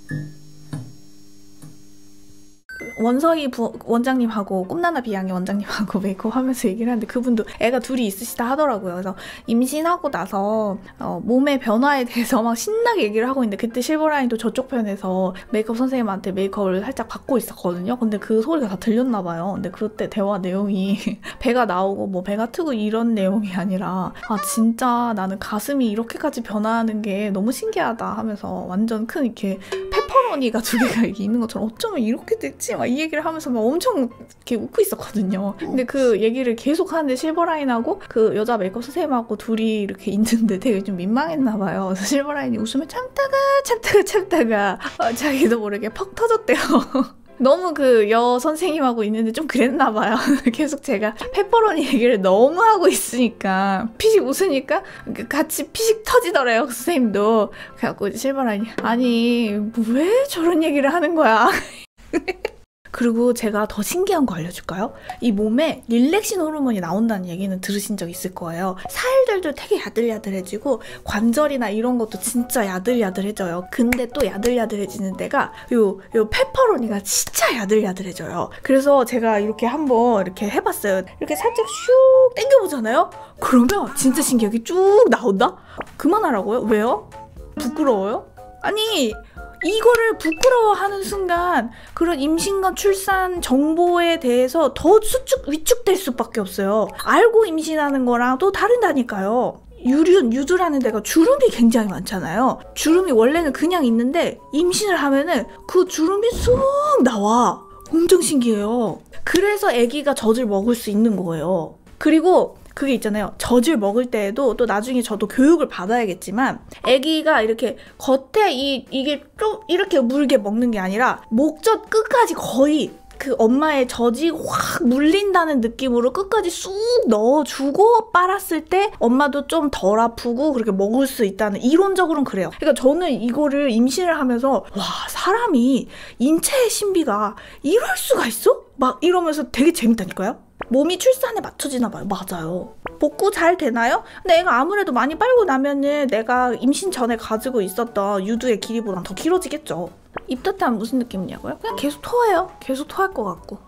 원서희 원장님하고 꿈나나 비양의 원장님하고 메이크업 하면서 얘기를 하는데 그분도 애가 둘이 있으시다 하더라고요. 그래서 임신하고 나서 몸의 변화에 대해서 막 신나게 얘기를 하고 있는데 그때 실버라인도 저쪽 편에서 메이크업 선생님한테 메이크업을 살짝 받고 있었거든요. 근데 그 소리가 다 들렸나 봐요. 근데 그때 대화 내용이 배가 나오고 뭐 배가 트고 이런 내용이 아니라 아 진짜 나는 가슴이 이렇게까지 변화하는 게 너무 신기하다 하면서 완전 큰 이렇게 페퍼로니가 두 개가 이렇게 있는 것처럼 어쩌면 이렇게 됐지? 막 이 얘기를 하면서 막 엄청 이렇게 웃고 있었거든요. 근데 그 얘기를 계속 하는데 실버라인하고 그 여자 메이크업 선생님하고 둘이 이렇게 있는데 되게 좀 민망했나 봐요. 그래서 실버라인이 웃으면 참다가 자기도 모르게 퍽 터졌대요. 너무 그 여 선생님하고 있는데 좀 그랬나 봐요. 계속 제가 페퍼로니 얘기를 너무 하고 있으니까 피식 웃으니까 같이 피식 터지더래요. 그 선생님도. 그래갖고 실버라인이 아니 왜 저런 얘기를 하는 거야. 그리고 제가 더 신기한 거 알려줄까요? 이 몸에 릴렉신 호르몬이 나온다는 얘기는 들으신 적 있을 거예요. 살들도 되게 야들야들해지고 관절이나 이런 것도 진짜 야들야들해져요. 근데 또 야들야들해지는 데가 요 페퍼로니가 진짜 야들야들해져요. 그래서 제가 이렇게 한번 이렇게 해봤어요. 이렇게 살짝 슉 당겨보잖아요? 그러면 진짜 신기하게 쭉 나온다? 그만하라고요? 왜요? 부끄러워요? 아니 이거를 부끄러워하는 순간 그런 임신과 출산 정보에 대해서 더 위축될 수밖에 없어요. 알고 임신하는 거랑 또 다르다니까요. 유두라는 데가 주름이 굉장히 많잖아요. 주름이 원래는 그냥 있는데 임신을 하면은 그 주름이 쑥 나와. 엄청 신기해요. 그래서 아기가 젖을 먹을 수 있는 거예요. 그리고 그게 있잖아요. 젖을 먹을 때에도 또 나중에 저도 교육을 받아야겠지만 아기가 이렇게 겉에 이게 좀 이렇게 물게 먹는 게 아니라 목젖 끝까지 거의 그 엄마의 젖이 확 물린다는 느낌으로 끝까지 쑥 넣어주고 빨았을 때 엄마도 좀 덜 아프고 그렇게 먹을 수 있다는 이론적으로는 그래요. 그러니까 저는 이거를 임신을 하면서 와 사람이 인체의 신비가 이럴 수가 있어? 막 이러면서 되게 재밌다니까요. 몸이 출산에 맞춰지나 봐요. 맞아요. 복구 잘 되나요? 근데 애가 아무래도 많이 빨고 나면은 내가 임신 전에 가지고 있었던 유두의 길이보단 더 길어지겠죠. 입덧하면 무슨 느낌이냐고요? 그냥 계속 토해요. 계속 토할 것 같고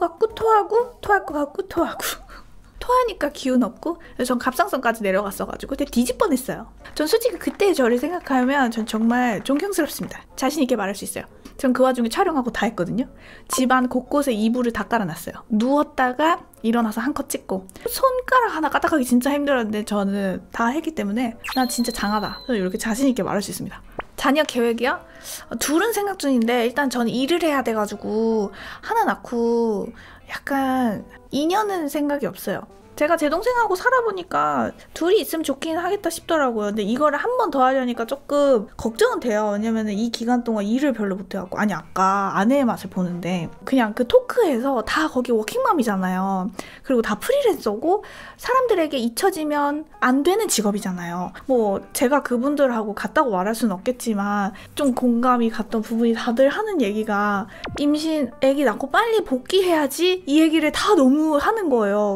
토하고 토하니까 기운 없고 그래서 전 갑상선까지 내려갔어가지고 되게 뒤집 뻔했어요. 전 솔직히 그때의 저를 생각하면 전 정말 존경스럽습니다. 자신 있게 말할 수 있어요. 전 그 와중에 촬영하고 다 했거든요. 집안 곳곳에 이불을 다 깔아놨어요. 누웠다가 일어나서 한 컷 찍고 손가락 하나 까딱하기 진짜 힘들었는데 저는 다 했기 때문에 나 진짜 장하다. 저는 이렇게 자신 있게 말할 수 있습니다. 자녀 계획이요? 둘은 생각 중인데 일단 저는 일을 해야 돼가지고 하나 낳고 약간 2년은 생각이 없어요. 제가 제 동생하고 살아보니까 둘이 있으면 좋긴 하겠다 싶더라고요. 근데 이거를 한 번 더 하려니까 조금 걱정은 돼요. 왜냐면 이 기간 동안 일을 별로 못해갖고 아니 아까 아내의 맛을 보는데 그냥 그 토크에서 다 거기 워킹맘이잖아요. 그리고 다 프리랜서고 사람들에게 잊혀지면 안 되는 직업이잖아요. 뭐 제가 그분들하고 같다고 말할 수는 없겠지만 좀 공감이 갔던 부분이 다들 하는 얘기가 임신 아기 낳고 빨리 복귀해야지 이 얘기를 다 너무 하는 거예요.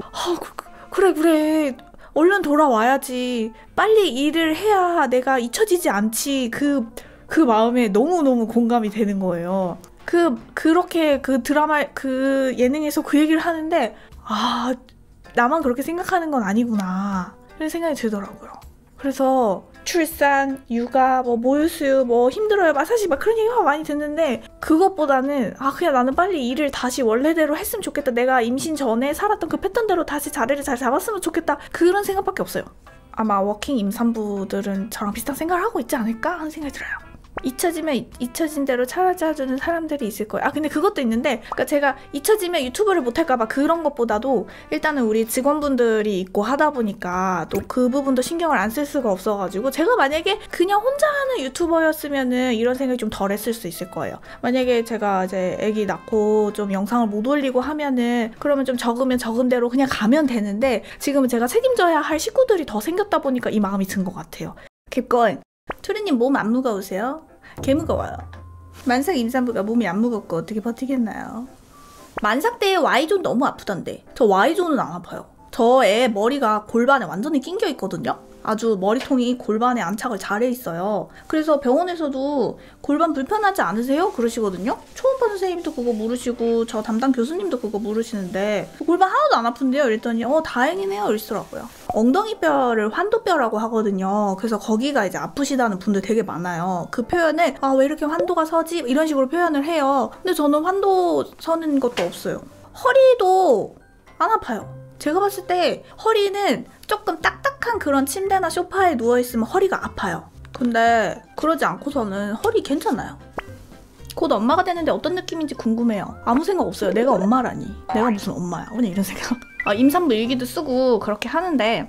그래 얼른 돌아와야지 빨리 일을 해야 내가 잊혀지지 않지 그 마음에 너무너무 공감이 되는 거예요. 그렇게 그 드라마 그 예능에서 그 얘기를 하는데 아 나만 그렇게 생각하는 건 아니구나 이런 생각이 들더라고요. 그래서 출산, 육아, 뭐 모유수유, 뭐 힘들어요. 막 사실 막 그런 얘기가 많이 듣는데 그것보다는 아 그냥 나는 빨리 일을 다시 원래대로 했으면 좋겠다. 내가 임신 전에 살았던 그 패턴대로 다시 자리를 잘 잡았으면 좋겠다. 그런 생각밖에 없어요. 아마 워킹 임산부들은 저랑 비슷한 생각을 하고 있지 않을까 하는 생각이 들어요. 잊혀지면 잊혀진 대로 찾아주는 사람들이 있을 거예요. 아 근데 그것도 있는데 그러니까 제가 잊혀지면 유튜브를 못할까봐 그런 것보다도 일단은 우리 직원분들이 있고 하다 보니까 또 그 부분도 신경을 안 쓸 수가 없어가지고 제가 만약에 그냥 혼자 하는 유튜버였으면은 이런 생각이 좀 덜 했을 수 있을 거예요. 만약에 제가 이제 애기 낳고 좀 영상을 못 올리고 하면은 그러면 좀 적으면 적은 대로 그냥 가면 되는데 지금은 제가 책임져야 할 식구들이 더 생겼다 보니까 이 마음이 든 것 같아요. Keep going. 투리님 몸 안 무거우세요? 개 무거워요. 만삭 임산부가 몸이 안 무겁고 어떻게 버티겠나요? 만삭 때에 Y존 너무 아프던데 저 Y존은 안 아파요. 저 애 머리가 골반에 완전히 낑겨 있거든요. 아주 머리통이 골반에 안착을 잘해 있어요. 그래서 병원에서도 골반 불편하지 않으세요? 그러시거든요. 초음파 선생님도 그거 물으시고 저 담당 교수님도 그거 물으시는데 골반 하나도 안 아픈데요? 이랬더니 다행이네요 이러시더라고요. 엉덩이뼈를 환도뼈라고 하거든요. 그래서 거기가 이제 아프시다는 분들 되게 많아요. 그 표현을 왜 이렇게 환도가 서지? 이런 식으로 표현을 해요. 근데 저는 환도 서는 것도 없어요. 허리도 안 아파요. 제가 봤을 때 허리는 조금 딱딱한 그런 침대나 소파에 누워있으면 허리가 아파요. 근데 그러지 않고서는 허리 괜찮아요. 곧 엄마가 되는데 어떤 느낌인지 궁금해요. 아무 생각 없어요. 내가 엄마라니. 내가 무슨 엄마야. 그냥 이런 생각. 임산부 일기도 쓰고 그렇게 하는데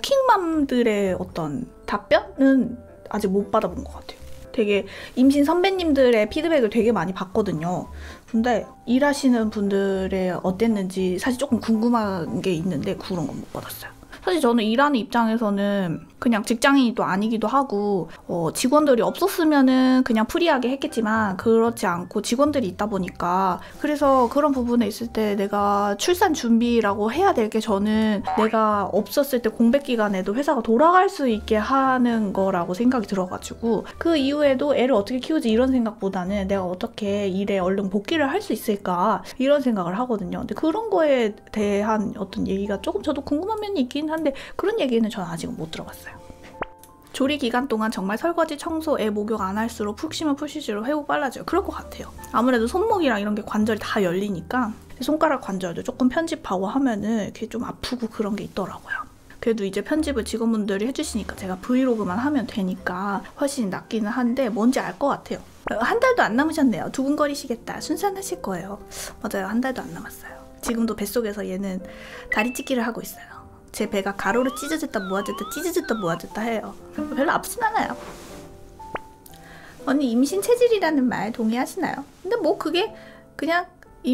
워킹맘들의 어떤 답변은 아직 못 받아본 것 같아요. 되게 임신 선배님들의 피드백을 되게 많이 받거든요. 근데 일하시는 분들의 어땠는지 사실 조금 궁금한 게 있는데 그런 건 못 받았어요. 사실 저는 일하는 입장에서는 그냥 직장인이 또 아니기도 하고 직원들이 없었으면은 그냥 프리하게 했겠지만 그렇지 않고 직원들이 있다 보니까 그래서 그런 부분에 있을 때 내가 출산 준비라고 해야 될 게 저는 내가 없었을 때 공백 기간에도 회사가 돌아갈 수 있게 하는 거라고 생각이 들어가지고 그 이후에도 애를 어떻게 키우지 이런 생각보다는 내가 어떻게 일에 얼른 복귀를 할 수 있을까 이런 생각을 하거든요. 근데 그런 거에 대한 어떤 얘기가 조금 저도 궁금한 면이 있긴 한데 그런 얘기는 저는 아직은 못 들어봤어요. 조리 기간 동안 정말 설거지, 청소, 애 목욕 안 할수록 푹 쉬면 푹 쉴수록 회복 빨라져요. 그럴 것 같아요. 아무래도 손목이랑 이런 게 관절이 다 열리니까 손가락 관절도 조금 편집하고 하면은 이렇게 좀 아프고 그런 게 있더라고요. 그래도 이제 편집을 직원분들이 해주시니까 제가 브이로그만 하면 되니까 훨씬 낫기는 한데 뭔지 알 것 같아요. 한 달도 안 남으셨네요. 두근거리시겠다. 순산하실 거예요. 맞아요. 한 달도 안 남았어요. 지금도 뱃속에서 얘는 다리 찢기를 하고 있어요. 제 배가 가로로 찢어졌다 모아졌다 찢어졌다 모아졌다 해요. 별로 아프진 않아요. 언니 임신 체질이라는 말 동의하시나요? 근데 뭐 그게 그냥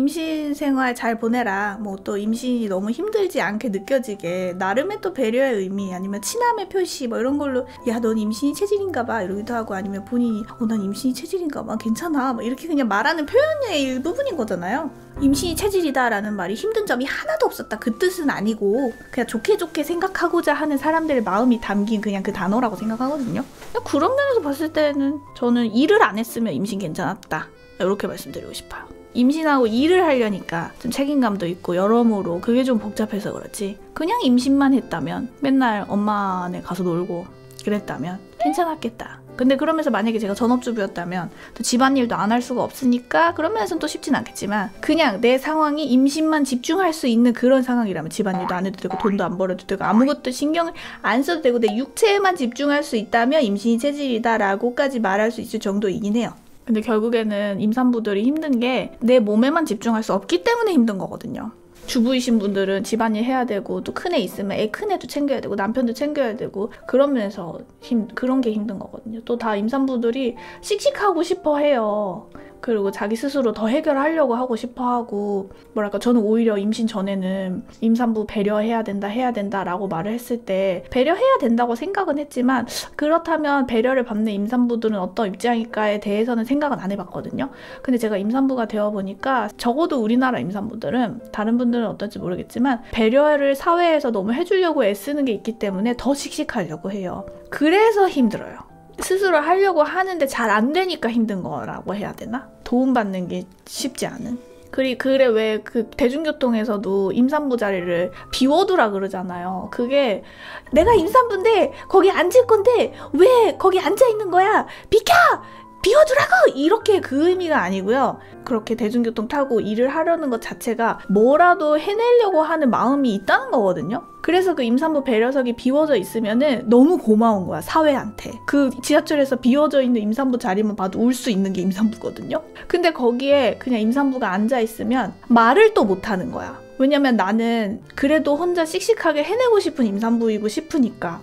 임신 생활 잘 보내라, 뭐 또 임신이 너무 힘들지 않게 느껴지게 나름의 또 배려의 의미 아니면 친함의 표시 뭐 이런 걸로 야 넌 임신이 체질인가 봐 이러기도 하고 아니면 본인이 난 임신이 체질인가 봐 괜찮아 뭐 이렇게 그냥 말하는 표현의 일부분인 거잖아요. 임신이 체질이다 라는 말이 힘든 점이 하나도 없었다 그 뜻은 아니고 그냥 좋게 좋게 생각하고자 하는 사람들의 마음이 담긴 그냥 그 단어라고 생각하거든요. 그런 면에서 봤을 때는 저는 일을 안 했으면 임신 괜찮았다 이렇게 말씀드리고 싶어요. 임신하고 일을 하려니까 좀 책임감도 있고 여러모로 그게 좀 복잡해서 그렇지 그냥 임신만 했다면 맨날 엄마네 가서 놀고 그랬다면 괜찮았겠다. 근데 그러면서 만약에 제가 전업주부였다면 또 집안일도 안 할 수가 없으니까 그런 면에서는 또 쉽진 않겠지만 그냥 내 상황이 임신만 집중할 수 있는 그런 상황이라면 집안일도 안 해도 되고 돈도 안 벌어도 되고 아무것도 신경을 안 써도 되고 내 육체에만 집중할 수 있다면 임신이 체질이다 라고까지 말할 수 있을 정도이긴 해요. 근데 결국에는 임산부들이 힘든 게 내 몸에만 집중할 수 없기 때문에 힘든 거거든요. 주부이신 분들은 집안일 해야 되고 또 큰애 있으면 애 큰애도 챙겨야 되고 남편도 챙겨야 되고 그런 면에서 그런 게 힘든 거거든요. 또 다 임산부들이 씩씩하고 싶어 해요. 그리고 자기 스스로 더 해결하려고 하고 싶어하고 뭐랄까 저는 오히려 임신 전에는 임산부 배려해야 된다 라고 말을 했을 때 배려해야 된다고 생각은 했지만 그렇다면 배려를 받는 임산부들은 어떤 입장일까에 대해서는 생각은 안 해봤거든요. 근데 제가 임산부가 되어보니까 적어도 우리나라 임산부들은 다른 분들은 어떨지 모르겠지만 배려를 사회에서 너무 해주려고 애쓰는 게 있기 때문에 더 씩씩하려고 해요. 그래서 힘들어요. 스스로 하려고 하는데 잘 안 되니까 힘든 거라고 해야 되나? 도움받는 게 쉽지 않은. 그래 왜 그 대중교통에서도 임산부 자리를 비워두라 그러잖아요. 그게 내가 임산부인데 거기 앉을 건데 왜 거기 앉아 있는 거야? 비켜! 비워두라고! 이렇게 그 의미가 아니고요. 그렇게 대중교통 타고 일을 하려는 것 자체가 뭐라도 해내려고 하는 마음이 있다는 거거든요. 그래서 그 임산부 배려석이 비워져 있으면은 너무 고마운 거야, 사회한테. 그 지하철에서 비워져 있는 임산부 자리만 봐도 울 수 있는 게 임산부거든요. 근데 거기에 그냥 임산부가 앉아 있으면 말을 또 못하는 거야. 왜냐면 나는 그래도 혼자 씩씩하게 해내고 싶은 임산부이고 싶으니까.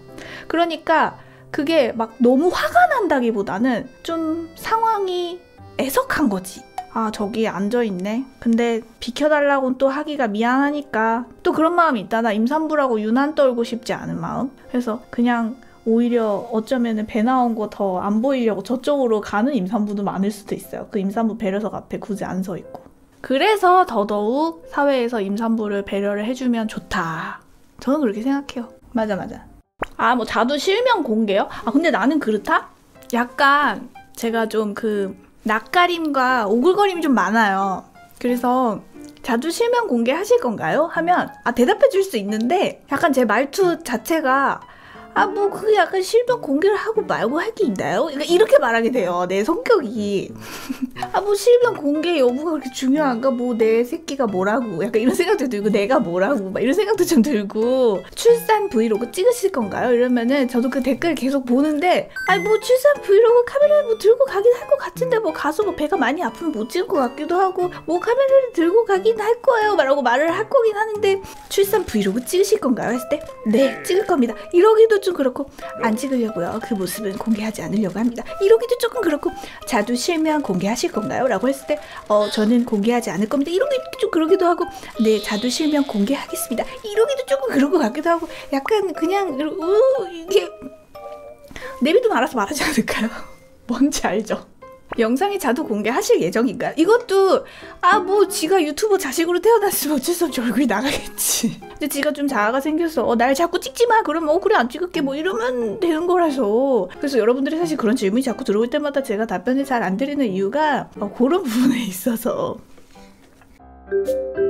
그러니까 그게 막 너무 화가 난다기보다는 좀 상황이 애석한 거지. 아 저기 앉아있네. 근데 비켜달라고는 또 하기가 미안하니까 또 그런 마음이 있다. 나 임산부라고 유난 떨고 싶지 않은 마음. 그래서 그냥 오히려 어쩌면은 배 나온 거 더 안 보이려고 저쪽으로 가는 임산부도 많을 수도 있어요. 그 임산부 배려석 앞에 굳이 안 서 있고. 그래서 더더욱 사회에서 임산부를 배려를 해주면 좋다. 저는 그렇게 생각해요. 맞아. 아, 뭐 자두 실명 공개요? 아, 근데 나는 그렇다? 약간 제가 좀 그 낯가림과 오글거림이 좀 많아요. 그래서 자두 실명 공개하실 건가요? 하면 대답해 줄 수 있는데 약간 제 말투 자체가 뭐 그게 약간 실명 공개를 하고 말고 할 게 있나요? 그러니까 이렇게 말하게 돼요. 내 성격이. 뭐 실명 공개 여부가 그렇게 중요한가? 뭐 내 새끼가 뭐라고 약간 이런 생각도 들고 내가 뭐라고 막 이런 생각도 좀 들고 출산 브이로그 찍으실 건가요? 이러면은 저도 그 댓글 계속 보는데 뭐 출산 브이로그 카메라를 뭐 들고 가긴 할 것 같은데 뭐 가서 뭐 배가 많이 아프면 못 찍을 것 같기도 하고 뭐 카메라를 들고 가긴 할 거예요 라고 말을 할 거긴 하는데 출산 브이로그 찍으실 건가요? 했을 때 네 찍을 겁니다. 이러기도 좀 그렇고 안 찍으려고요. 그 모습은 공개하지 않으려고 합니다. 이러기도 조금 그렇고 자두 실명 공개하실 건가요? 라고 했을 때 저는 공개하지 않을 겁니다. 이러기도 좀 그러기도 하고 네 자두 실명 공개하겠습니다. 이러기도 조금 그런 것 같기도 하고 약간 그냥 이게 내비두면 알아서 말하지 않을까요? 뭔지 알죠? 영상에 자두 공개하실 예정인가요? 이것도 뭐 지가 유튜버 자식으로 태어났으면 어쩔 수 없이 얼굴이 나가겠지. 근데 지가 좀 자아가 생겨서 날 자꾸 찍지마 그러면 그래 안 찍을게 뭐 이러면 되는 거라서. 그래서 여러분들이 사실 그런 질문이 자꾸 들어올 때마다 제가 답변을 잘 안 드리는 이유가 그런 부분에 있어서